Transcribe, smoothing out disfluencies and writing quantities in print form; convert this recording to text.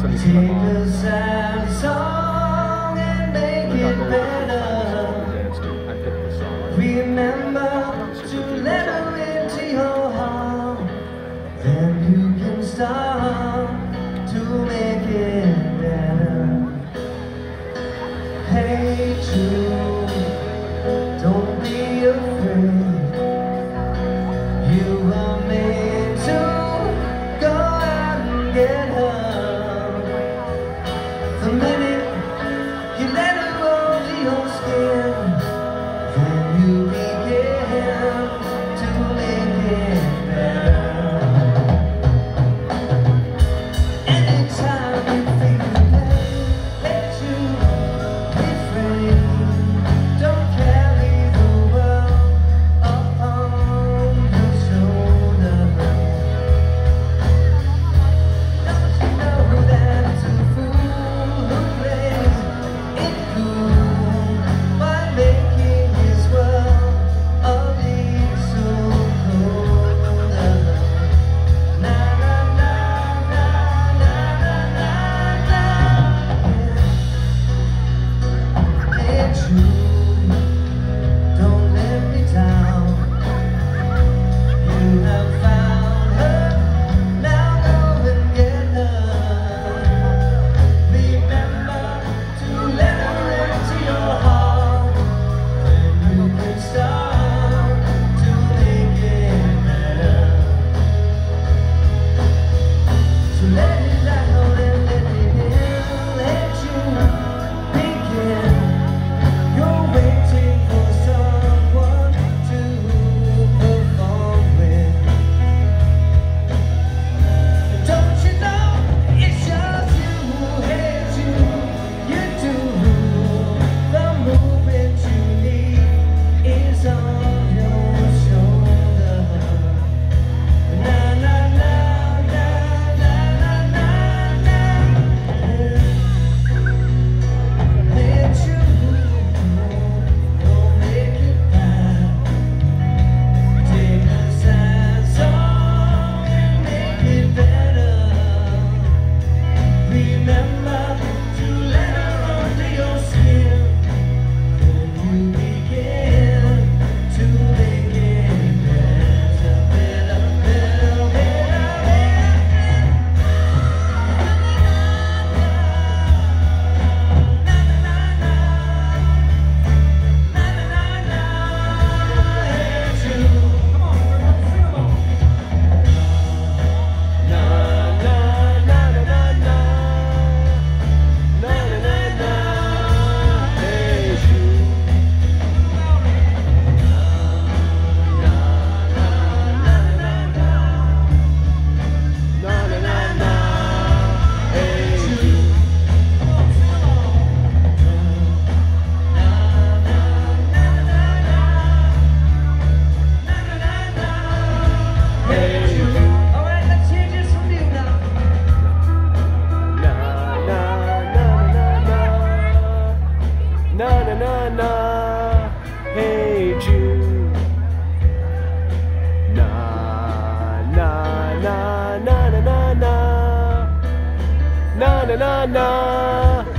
Take a sad song and make it better. Remember to let her into your heart. Then you can start to make it better. Hey Jude, don't be afraid. You were made to go out and get her. The minute you let her under your skin, then you begin to make it better. Anytime you feel bad, let you be free. Don't carry the world upon your shoulder. Don't you know that's a fool who plays it cool by making his world a little colder? Na na na na na na na na. Hey Jude, don't let me down. You have found her, now go and get her. Remember to let her into your heart, then you can start to make it better. So let it down and let it in, let you begin. You're waiting for someone to perform with. Don't you know it's just you who hates you? You do. The movement you need is on your shoulder. Na na na na na na na na. Let you don't make it bad. Take a sad song and make it better. Remember to let her under your skin. Then you begin to make it better, better, better, better, Alright, let's hear just from you now. Na na na na, hey Jude. Na na na na na na na, na na na na.